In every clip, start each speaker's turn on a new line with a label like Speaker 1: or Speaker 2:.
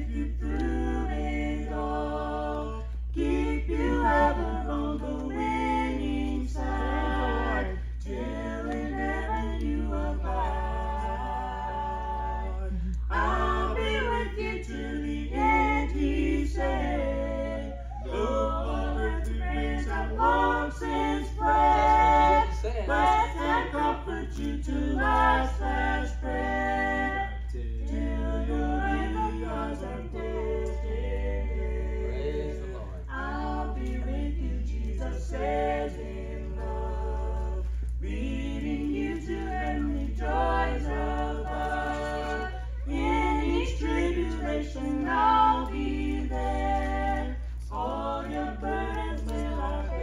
Speaker 1: with you through it all. Keep you ever on the winning side, till in heaven you abide. I'll be with you to the end, he said. Though all earthly friends have long since fled, bless and comfort you to last breath, till you're in the arms of destiny.
Speaker 2: Praise the Lord.
Speaker 1: I'll be with you, Jesus says in love, leading you to heavenly joys above. In each tribulation I'll be there, all your burdens will I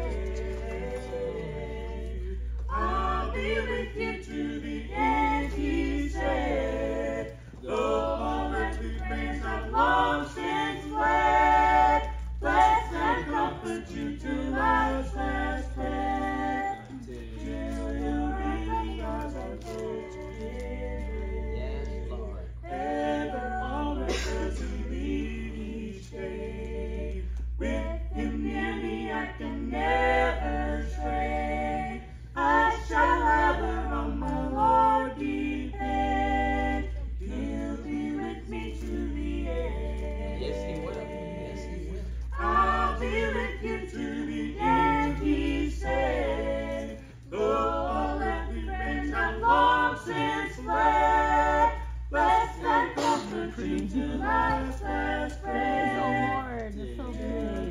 Speaker 1: bear. I'll be with you to the end, he said. Though all earthly friends have long since fled, bless and comfort you to life's last breath, till you're in the arms of destiny.
Speaker 2: Yes, Lord.
Speaker 1: Ever on earth does he lead each day. With him near me I can never stray. I shall ever on my Lord depend. He'll be with me to the end.
Speaker 2: Yes, he will. Yes, he will.
Speaker 1: I'll be with you to the end, he said. Though all earthly friends have long since fled, bless and comfort you to life's last breath.
Speaker 3: Oh Lord, it's so good.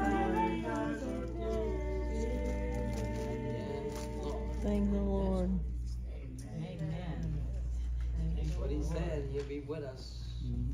Speaker 2: Yes, Lord.
Speaker 3: Thank the Lord.
Speaker 4: Amen.
Speaker 2: That's what he said. He'll be with us.